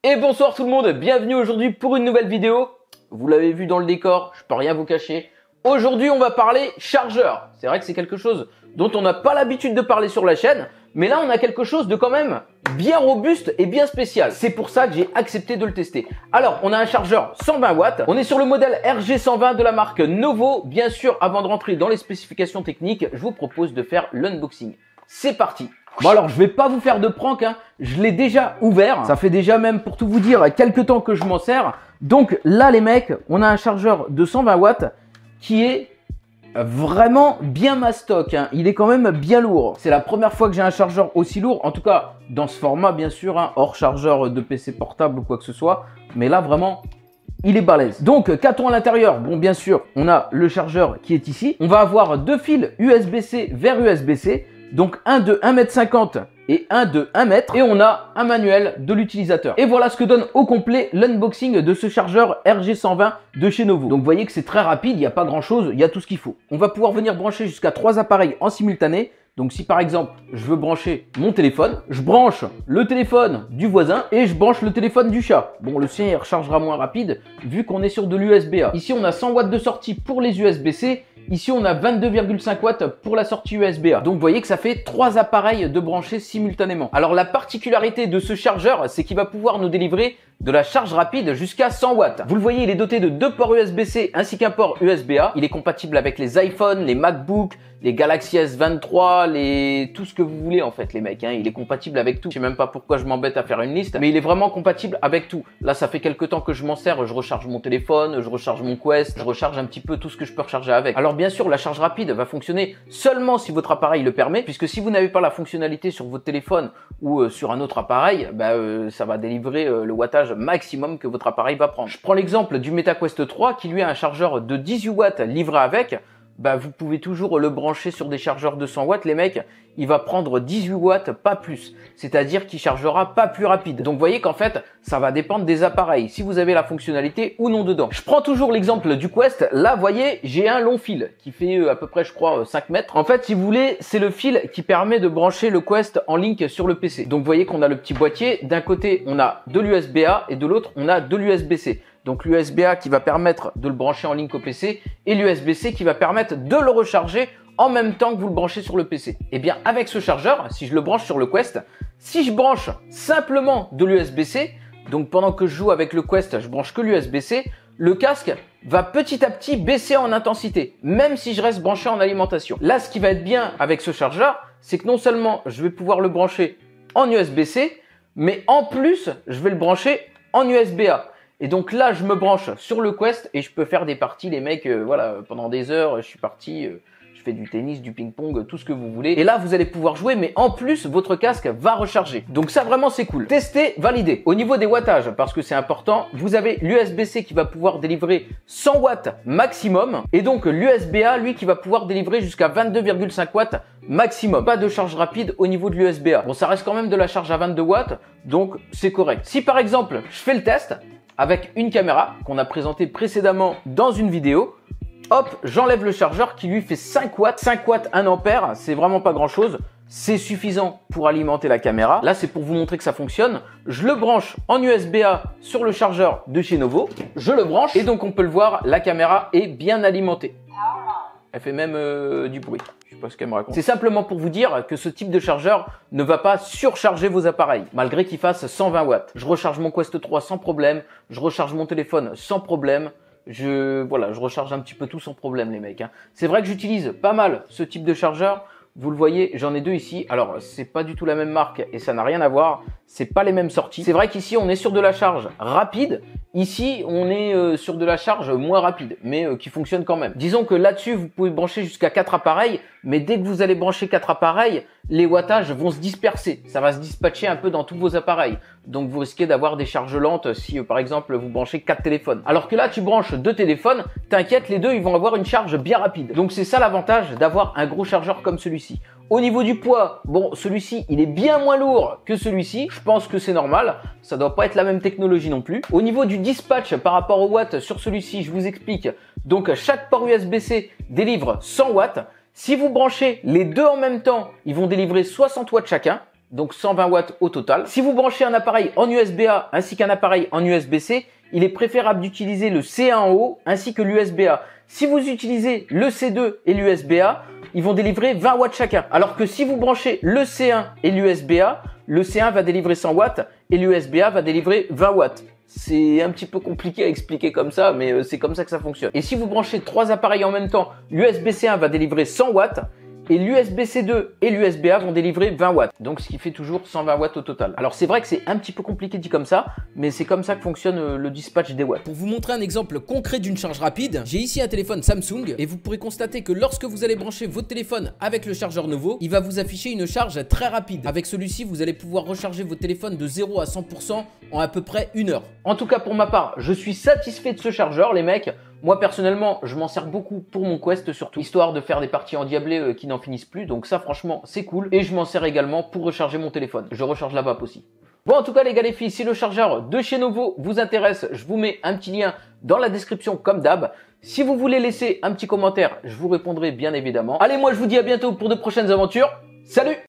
Et bonsoir tout le monde, bienvenue aujourd'hui pour une nouvelle vidéo. Vous l'avez vu dans le décor, je peux rien vous cacher. Aujourd'hui on va parler chargeur. C'est vrai que c'est quelque chose dont on n'a pas l'habitude de parler sur la chaîne, mais là on a quelque chose de quand même bien robuste et bien spécial. C'est pour ça que j'ai accepté de le tester. Alors on a un chargeur 120 watts, on est sur le modèle RG120 de la marque Novo. Bien sûr, avant de rentrer dans les spécifications techniques, je vous propose de faire l'unboxing. C'est parti. Bon alors je vais pas vous faire de prank, hein. Je l'ai déjà ouvert, ça fait déjà même pour tout vous dire quelques temps que je m'en sers. Donc là les mecs, on a un chargeur de 120 watts qui est vraiment bien mastoc, hein. Il est quand même bien lourd. C'est la première fois que j'ai un chargeur aussi lourd, en tout cas dans ce format bien sûr, hein, hors chargeur de PC portable ou quoi que ce soit. Mais là vraiment, il est balèze. Donc qu'a-t-on à l'intérieur? Bon bien sûr, on a le chargeur qui est ici. On va avoir deux fils USB-C vers USB-C. Donc un de 1,50 m et un de 1 m. Et on a un manuel de l'utilisateur. Et voilà ce que donne au complet l'unboxing de ce chargeur RG120 de chez Novo. Donc vous voyez que c'est très rapide, il n'y a pas grand chose, il y a tout ce qu'il faut. On va pouvoir venir brancher jusqu'à 3 appareils en simultané. Donc si par exemple je veux brancher mon téléphone, je branche le téléphone du voisin et je branche le téléphone du chat. Bon, le sien il rechargera moins rapide vu qu'on est sur de l'USB-A. Ici on a 100 watts de sortie pour les USB-C. Ici, on a 22,5 watts pour la sortie USB-A. Donc, vous voyez que ça fait 3 appareils de brancher simultanément. Alors, la particularité de ce chargeur, c'est qu'il va pouvoir nous délivrer de la charge rapide jusqu'à 100 watts. Vous le voyez, il est doté de 2 ports USB-C ainsi qu'un port USB-A. Il est compatible avec les iPhones, les MacBooks, les Galaxy S23, tout ce que vous voulez en fait les mecs, hein. Il est compatible avec tout. Je sais même pas pourquoi je m'embête à faire une liste, mais il est vraiment compatible avec tout. Là, ça fait quelques temps que je m'en sers, je recharge mon téléphone, je recharge mon Quest, je recharge un petit peu tout ce que je peux recharger avec. Alors bien sûr, la charge rapide va fonctionner seulement si votre appareil le permet, puisque si vous n'avez pas la fonctionnalité sur votre téléphone ou sur un autre appareil, ça va délivrer le wattage maximum que votre appareil va prendre. Je prends l'exemple du MetaQuest 3 qui lui a un chargeur de 18 watts livré avec. Vous pouvez toujours le brancher sur des chargeurs de 100 watts, les mecs, il va prendre 18 watts, pas plus. C'est-à-dire qu'il chargera pas plus rapide. Donc, vous voyez qu'en fait, ça va dépendre des appareils, si vous avez la fonctionnalité ou non dedans. Je prends toujours l'exemple du Quest. Là, vous voyez, j'ai un long fil qui fait à peu près, je crois, 5 mètres. En fait, si vous voulez, c'est le fil qui permet de brancher le Quest en link sur le PC. Donc, vous voyez qu'on a le petit boîtier. D'un côté, on a de l'USB-A et de l'autre, on a de l'USB-C. Donc l'USB-A qui va permettre de le brancher en link au PC et l'USB-C qui va permettre de le recharger en même temps que vous le branchez sur le PC. Et bien avec ce chargeur, si je le branche sur le Quest, si je branche simplement de l'USB-C, donc pendant que je joue avec le Quest, je branche que l'USB-C, le casque va petit à petit baisser en intensité, même si je reste branché en alimentation. Là, ce qui va être bien avec ce chargeur, c'est que non seulement je vais pouvoir le brancher en USB-C, mais en plus, je vais le brancher en USB-A. Et donc là, je me branche sur le Quest et je peux faire des parties, les mecs, voilà, pendant des heures, je suis parti, je fais du tennis, du ping-pong, tout ce que vous voulez. Et là, vous allez pouvoir jouer, mais en plus, votre casque va recharger. Donc ça, vraiment, c'est cool. Tester, valider. Au niveau des wattages, parce que c'est important, vous avez l'USB-C qui va pouvoir délivrer 100 watts maximum. Et donc l'USB-A, lui, qui va pouvoir délivrer jusqu'à 22,5 watts maximum. Pas de charge rapide au niveau de l'USB-A. Bon, ça reste quand même de la charge à 22 watts, donc c'est correct. Si par exemple, je fais le test avec une caméra qu'on a présentée précédemment dans une vidéo, hop, j'enlève le chargeur qui lui fait 5 watts. 5 watts, 1 ampère, c'est vraiment pas grand chose. C'est suffisant pour alimenter la caméra. Là, c'est pour vous montrer que ça fonctionne. Je le branche en USB-A sur le chargeur de chez Novo. Je le branche et donc on peut le voir, la caméra est bien alimentée. Elle fait même du bruit. Je sais pas ce qu'elle me raconte. C'est simplement pour vous dire que ce type de chargeur ne va pas surcharger vos appareils, malgré qu'il fasse 120 watts. Je recharge mon Quest 3 sans problème. Je recharge mon téléphone sans problème. Je recharge un petit peu tout sans problème, les mecs, hein. C'est vrai que j'utilise pas mal ce type de chargeur. Vous le voyez, j'en ai deux ici. Alors, c'est pas du tout la même marque et ça n'a rien à voir. C'est pas les mêmes sorties. C'est vrai qu'ici, on est sur de la charge rapide. Ici, on est sur de la charge moins rapide, mais qui fonctionne quand même. Disons que là-dessus, vous pouvez brancher jusqu'à 4 appareils, mais dès que vous allez brancher 4 appareils, les wattages vont se disperser. Ça va se dispatcher un peu dans tous vos appareils. Donc, vous risquez d'avoir des charges lentes si, par exemple, vous branchez 4 téléphones. Alors que là, tu branches 2 téléphones, t'inquiète, les deux, ils vont avoir une charge bien rapide. Donc, c'est ça l'avantage d'avoir un gros chargeur comme celui-ci. Au niveau du poids, bon, celui-ci, il est bien moins lourd que celui-ci. Je pense que c'est normal. Ça doit pas être la même technologie non plus. Au niveau du dispatch par rapport au watt sur celui-ci, je vous explique. Donc, chaque port USB-C délivre 100 watts. Si vous branchez les deux en même temps, ils vont délivrer 60 watts chacun. donc 120 watts au total. Si vous branchez un appareil en USB-A ainsi qu'un appareil en USB-C, il est préférable d'utiliser le C1 en haut ainsi que l'USB-A. Si vous utilisez le C2 et l'USB-A, ils vont délivrer 20 watts chacun. Alors que si vous branchez le C1 et l'USB-A, le C1 va délivrer 100 watts et l'USB-A va délivrer 20 watts. C'est un petit peu compliqué à expliquer comme ça, mais c'est comme ça que ça fonctionne. Et si vous branchez 3 appareils en même temps, l'USB-C1 va délivrer 100 watts et l'USB-C2 et l'USB-A vont délivrer 20 watts. Donc ce qui fait toujours 120 watts au total. Alors c'est vrai que c'est un petit peu compliqué dit comme ça, mais c'est comme ça que fonctionne le dispatch des watts. Pour vous montrer un exemple concret d'une charge rapide, j'ai ici un téléphone Samsung et vous pourrez constater que lorsque vous allez brancher votre téléphone avec le chargeur nouveau, il va vous afficher une charge très rapide. Avec celui-ci, vous allez pouvoir recharger votre téléphone de 0 à 100% en à peu près 1 heure. En tout cas pour ma part, je suis satisfait de ce chargeur les mecs. Moi personnellement, je m'en sers beaucoup pour mon Quest surtout, histoire de faire des parties endiablées qui n'en finissent plus. Donc ça franchement c'est cool. Et je m'en sers également pour recharger mon téléphone. Je recharge la vape aussi. Bon en tout cas les gars les filles, si le chargeur de chez Novo vous intéresse, je vous mets un petit lien dans la description comme d'hab. Si vous voulez laisser un petit commentaire, je vous répondrai bien évidemment. Allez moi je vous dis à bientôt pour de prochaines aventures. Salut!